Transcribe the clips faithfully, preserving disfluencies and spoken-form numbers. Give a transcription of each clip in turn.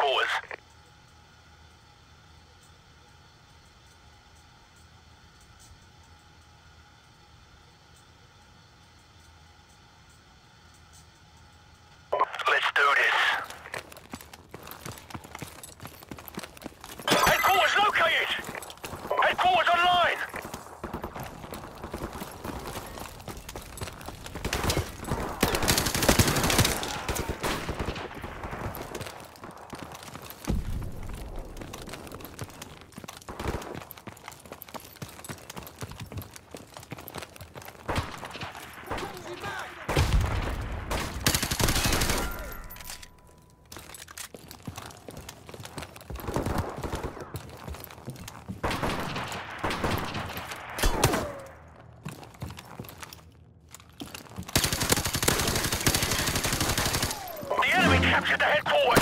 headquarters. Let's do this. Headquarters located! Headquarters online! Captured the headquarters!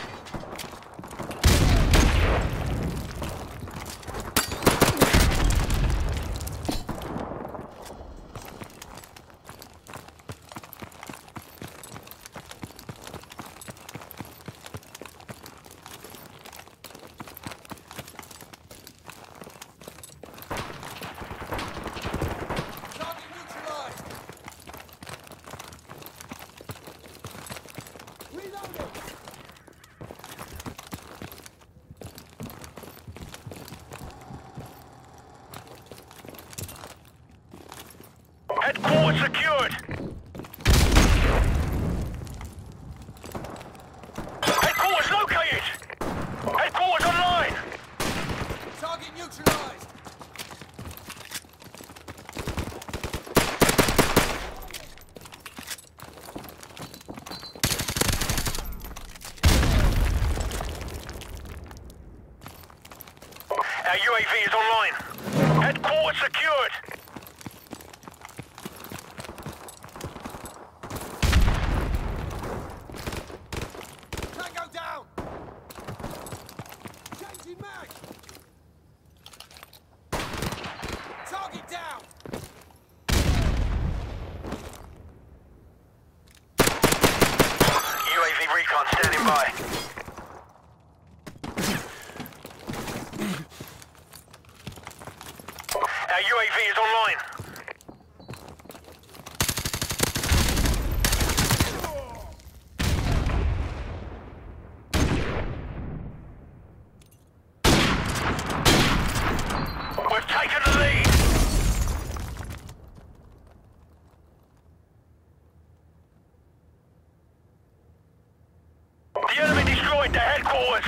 Headquarters secured! Headquarters located! Headquarters online! Target neutralized! Our U A V is online. Headquarters secured! Target down! U A V recon standing by. Our U A V is online. We've taken the lead. The enemy destroyed the headquarters.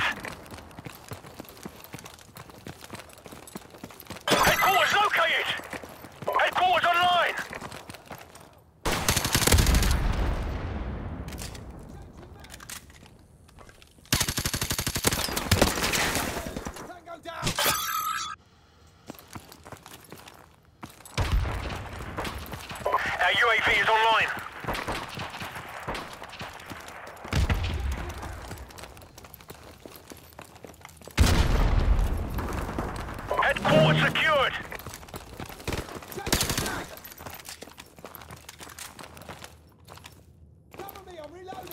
Headquarters located. Headquarters online. Tango down! Our U A V is online. Headquarters secured. Cover me, I'm reloading!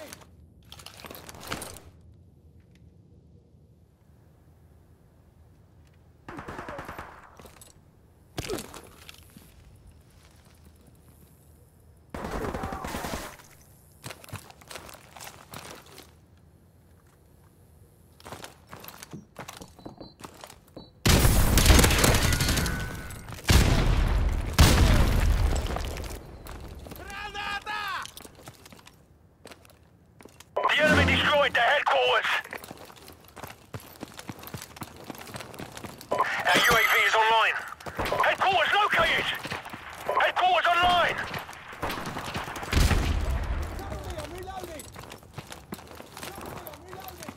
The enemy destroyed the headquarters. Our U A V is online. Headquarters located. Headquarters online. Cover me, I'm reloading! Cover me, I'm reloading!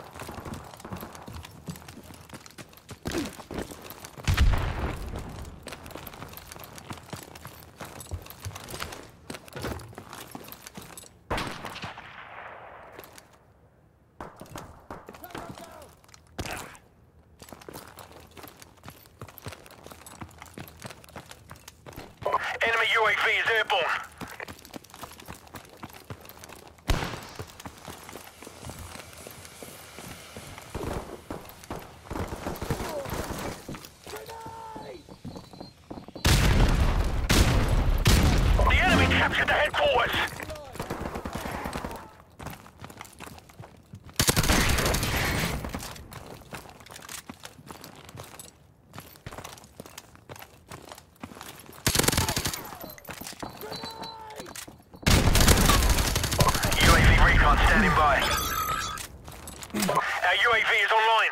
Enemy U A V is airborne. captured the headquarters. U A V recon standing by. Our U A V is online.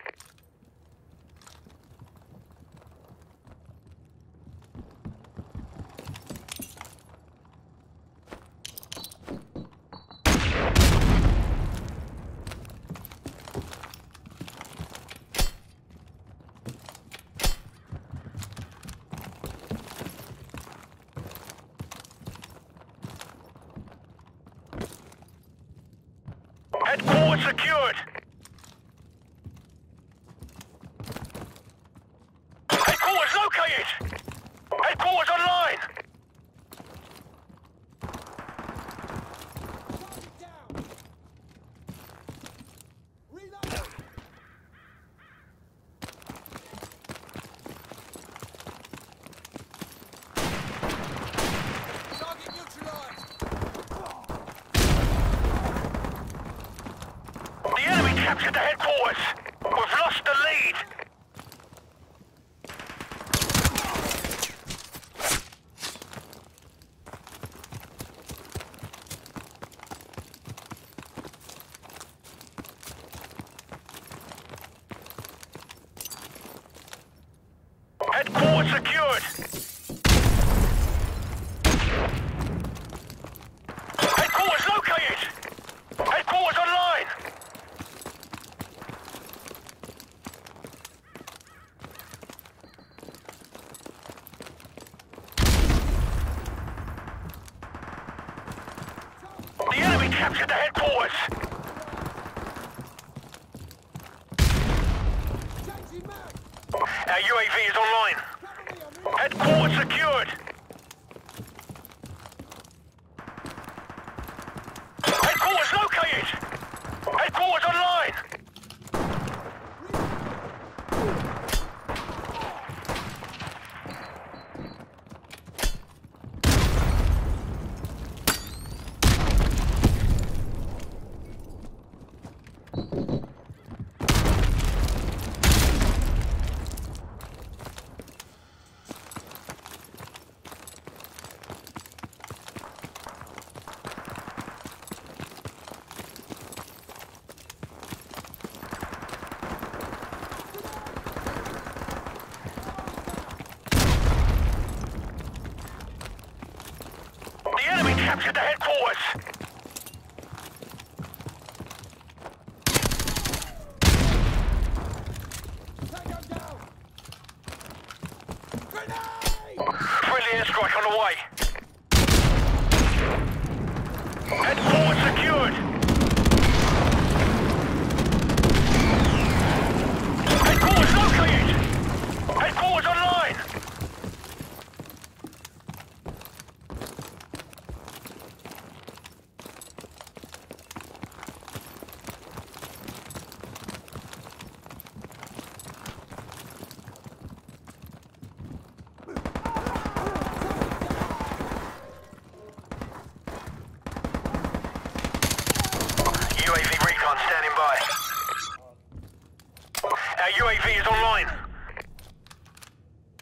Headquarters secured. Headquarters located. Headquarters online. Target down. Reload. Target neutralized. The enemy captured the headquarters. We've lost the lead. Headquarters secured. Headquarters located. Headquarters online. The enemy captured the headquarters. Changing mag. Our U A V is online. Cover me, I'm reloading. Headquarters secured. Headquarters located. Headquarters online. The enemy captured the headquarters. Tango down. Grenade! Friendly airstrike on the way. Headquarters secured. Headquarters located. Headquarters online. U A V recon standing by. Our U A V is online.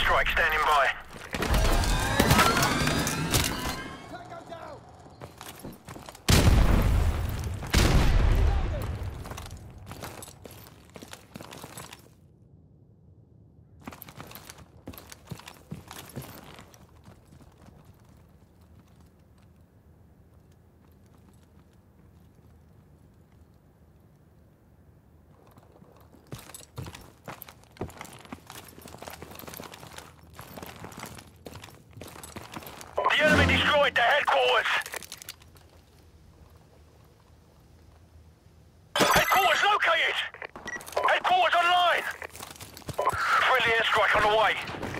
strike standing by. Tango down! The enemy destroyed the headquarters. Headquarters located. Headquarters online. Friendly airstrike on the way.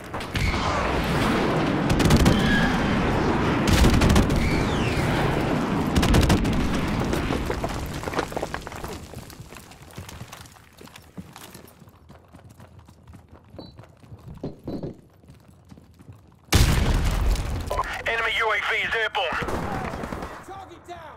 Enemy U A V is airborne. Target down!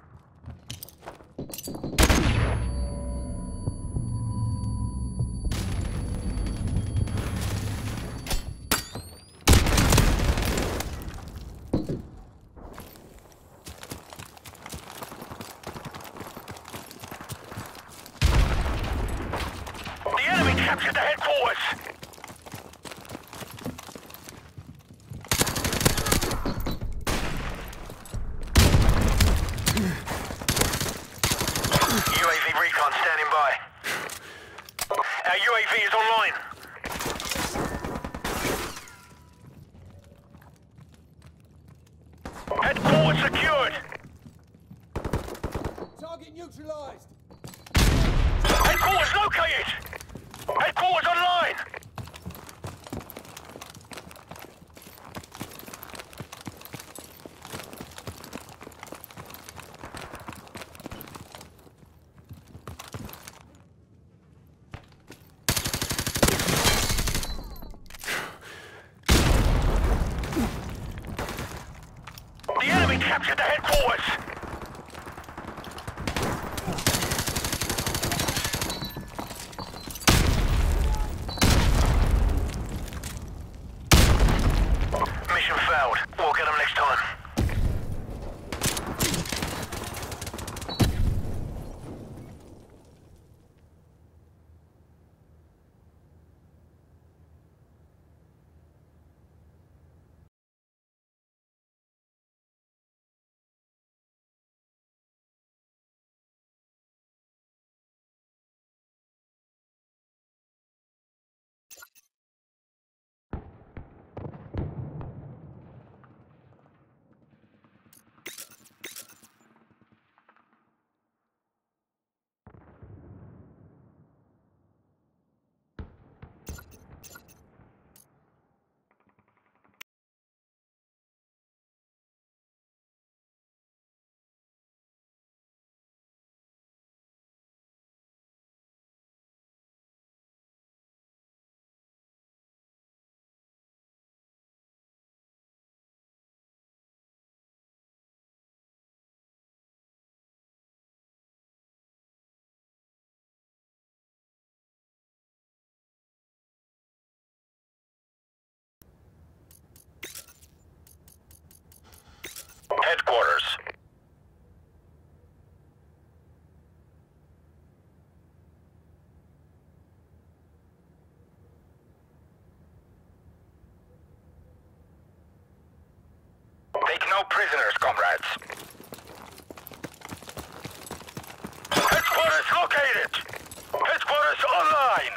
The enemy captured the headquarters. U A V recon standing by. Our U A V is online. Headquarters secured. Target neutralized! Headquarters located. Headquarters online. The enemy captured the headquarters. Mission failed. We'll get them next time. Headquarters. Take no prisoners, comrades. Headquarters located. Headquarters online.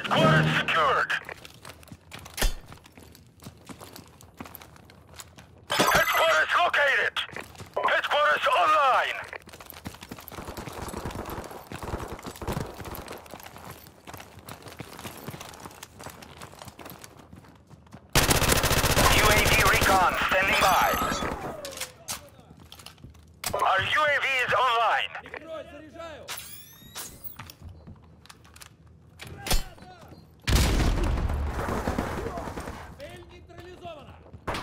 Headquarters secured. Headquarters located. Headquarters online. U A V recon standing by. Our U A V is online. Прикрой, заряжаю! Цель нейтрализована!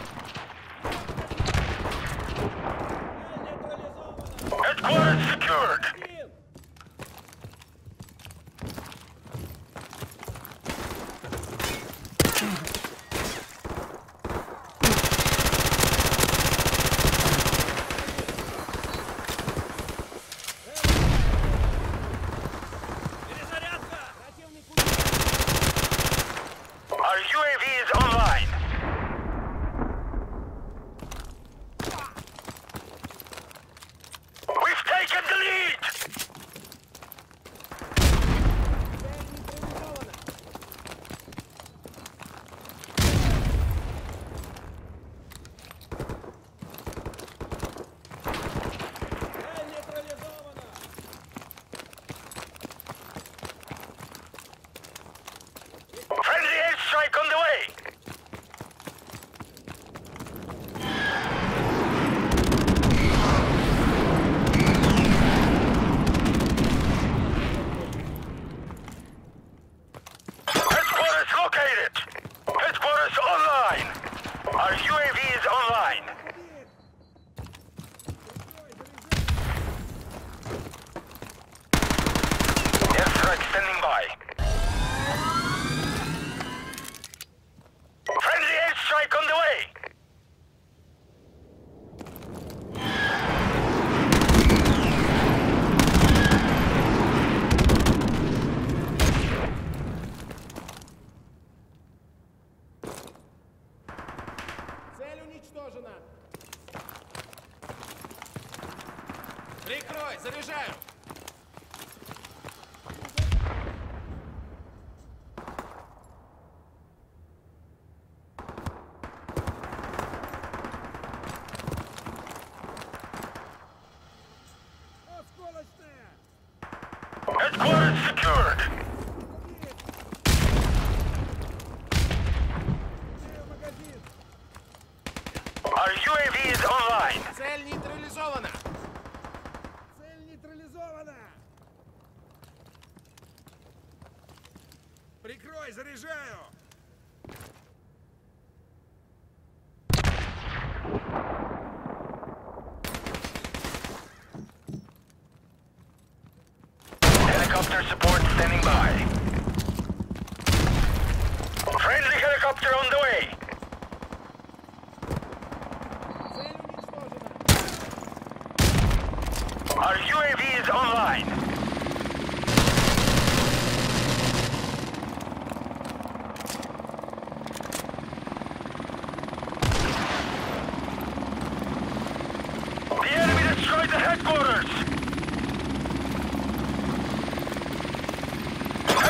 Цель нейтрализована! Headquarters secured. Один! Перезарядка! Противник убит! Our U A V is online. We've taken the lead. Цель нейтрализована! Цель нейтрализована! Friendly airstrike on the way. Headquarters located. Headquarters online. Our U A V is online. Airstrike standing by. Friendly airstrike on the way. Цель уничтожена! Прикрой, заряжаю! Осколочная! Headquarters secured. Меняю магазин! Our U A V is online. Цель нейтрализована! Цель нейтрализована! Прикрой, заряжаю! Helicopter support standing by. Friendly helicopter on the way. Цель уничтожена! Our U A V is online. The enemy destroyed the headquarters.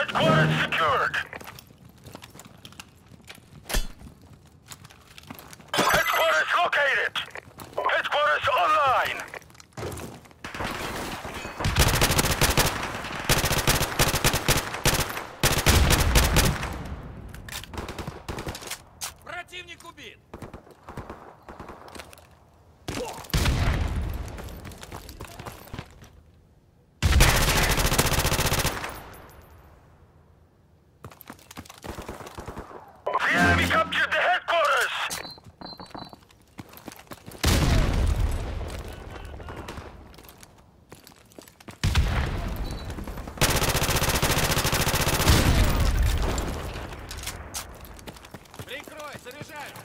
Headquarters secured. Headquarters located. Headquarters online. Противник убит! The enemy captured the headquarters! Прикрой, заряжаю!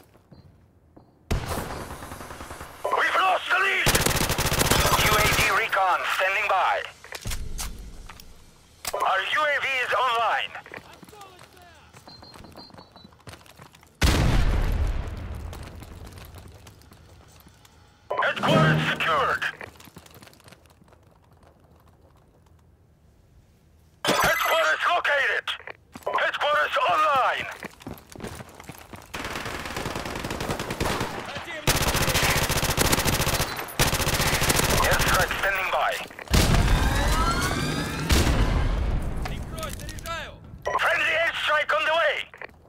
We've lost the lead! U A V recon standing by. Our U A V is online. Headquarters secured. Headquarters located. Headquarters online. Противник! Airstrike standing by. Прикрой, заряжаю! Friendly airstrike on the way.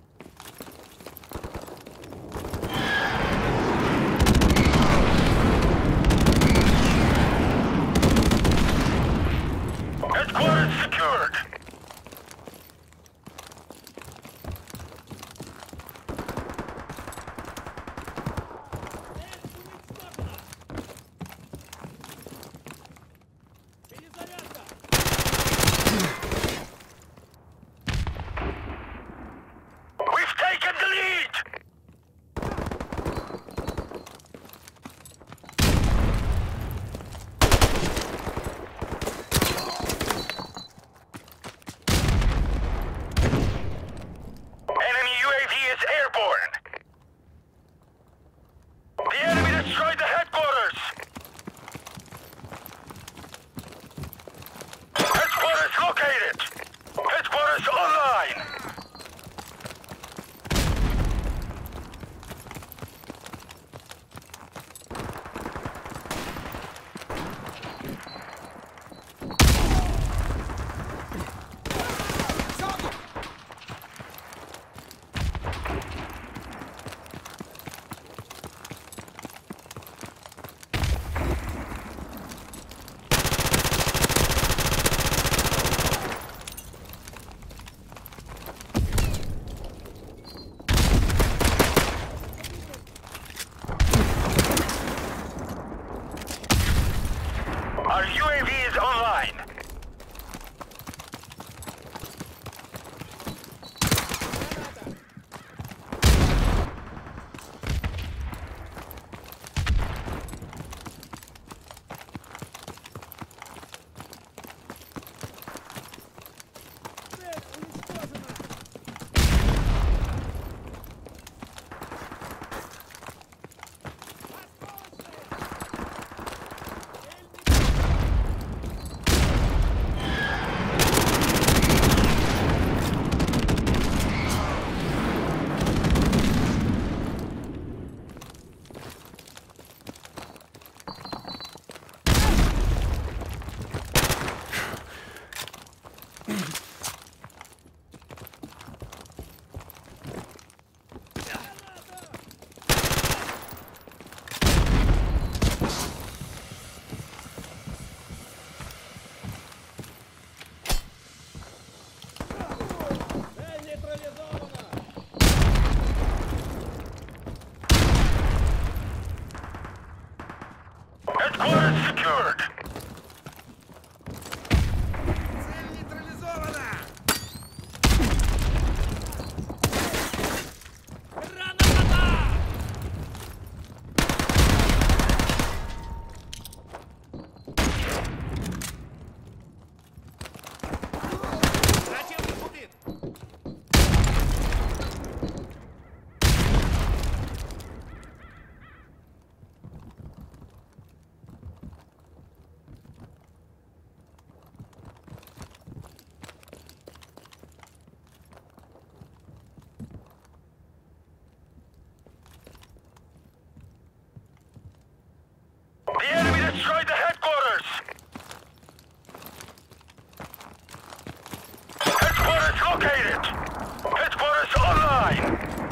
Headquarters secured. Перезарядка! We've taken the lead. online!